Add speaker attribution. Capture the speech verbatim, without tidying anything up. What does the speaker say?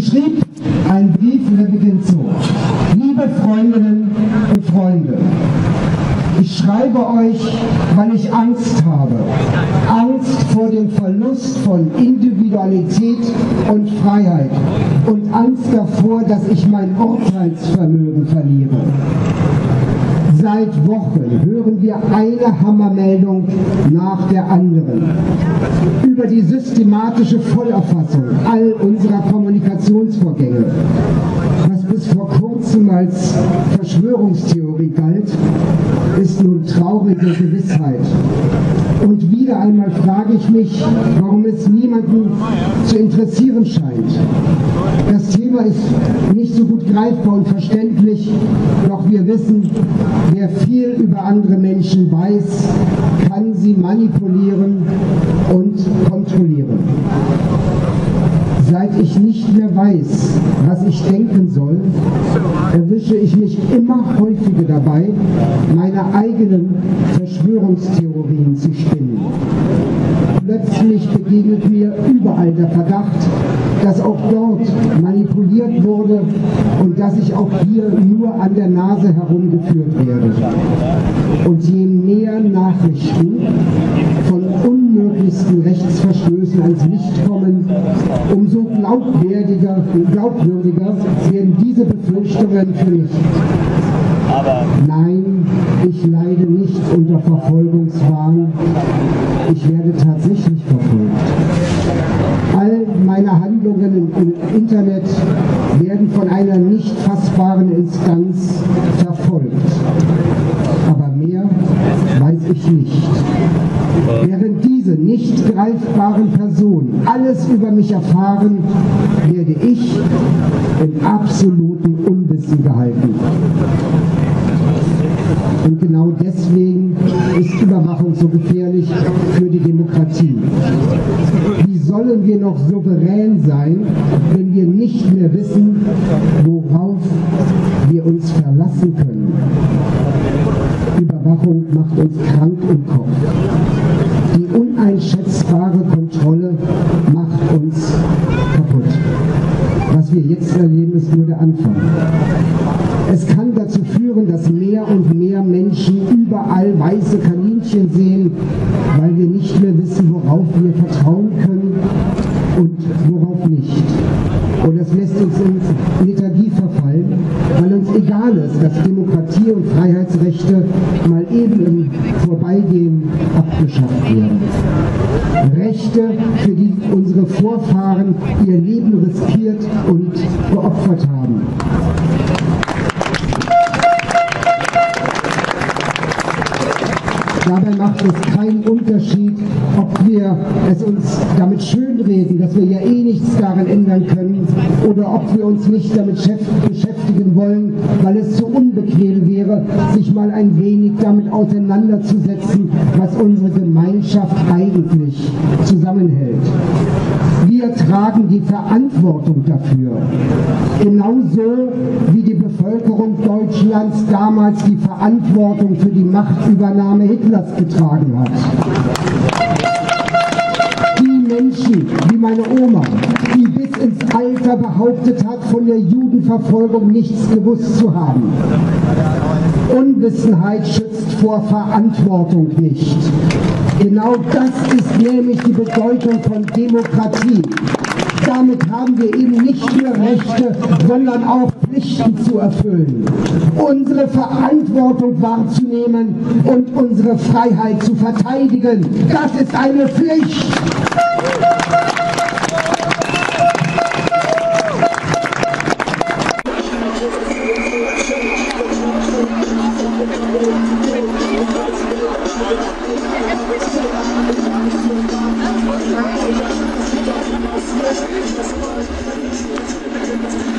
Speaker 1: schrieb einen Brief und er beginnt so: Liebe Freundinnen und Freunde, ich schreibe euch, weil ich Angst habe. Angst vor dem Verlust von Individualität und Freiheit und Angst davor, dass ich mein Urteilsvermögen verliere. Seit Wochen hören wir eine Hammermeldung nach der anderen über die systematische Vollerfassung all unserer Kommunikationsvorgänge. Was bis vor kurzem als Verschwörungstheorie galt, ist nun traurige Gewissheit. Und wieder einmal frage ich mich, warum es niemanden zu interessieren scheint. Das Thema ist nicht so gut greifbar und verständlich, doch wir wissen, wer viel über andere Menschen weiß, kann sie manipulieren und kontrollieren. Seit ich nicht mehr weiß, was ich denken soll, erwische ich mich immer häufiger dabei, meine eigenen Verschwörungstheorien zu spinnen. Plötzlich begegnet mir überall der Verdacht, dass auch dort manipuliert wurde und dass ich auch hier nur an der Nase herumgeführt werde. Und je mehr Nachrichten von unmöglichsten Rechtsverstößen ans Licht kommen, umso glaubwürdiger, glaubwürdiger werden diese Befürchtungen für mich. Nein, ich leide nicht unter Verfolgungswahn. Ich werde tatsächlich verfolgt. All meine Handlungen im Internet werden von einer nicht fassbaren Instanz verfolgt. Aber mehr weiß ich nicht. Während diese nicht greifbaren Personen alles über mich erfahren, werde ich im absoluten Unwissen gehalten. Und genau deswegen ist Überwachung so gefährlich für die Demokratie. Wie sollen wir noch souverän sein, wenn wir nicht mehr wissen, worauf wir uns verlassen können? Überwachung macht uns krank im Kopf. Die uneinschätzbare Kontrolle macht uns kaputt. Was wir jetzt erleben, ist nur der Anfang. Es kann dazu führen, dass mehr und mehr Menschen überall weiße Kaninchen sehen, weil wir nicht mehr wissen, worauf wir vertrauen können und worauf nicht. Und das lässt uns in Lethargie verfallen, weil uns egal ist, dass Demokratie und Freiheitsrechte mal eben im Vorbeigehen abgeschafft werden. Rechte, für die unsere Vorfahren ihr Leben riskiert und geopfert haben. Dabei macht es keinen Unterschied, ob wir es uns damit schönreden, dass wir ja eh nichts daran ändern können, oder ob wir uns nicht damit beschäftigen wollen, weil es zu unbequem wäre, sich mal ein wenig damit auseinanderzusetzen, was unsere Gemeinschaft eigentlich zusammenhält. Wir tragen die Verantwortung dafür. Genauso wie die Bevölkerung Deutschlands damals die Verantwortung für die Machtübernahme Hitlers getragen hat. Die Menschen, wie meine Oma, die bis ins Alter behauptet hat, von der Judenverfolgung nichts gewusst zu haben. Unwissenheit schützt vor Verantwortung nicht. Genau das ist nämlich die Bedeutung von Demokratie. Damit haben wir eben nicht nur Rechte, sondern auch Pflichten zu erfüllen. Unsere Verantwortung wahrzunehmen und unsere Freiheit zu verteidigen, das ist eine Pflicht.
Speaker 2: Thank you.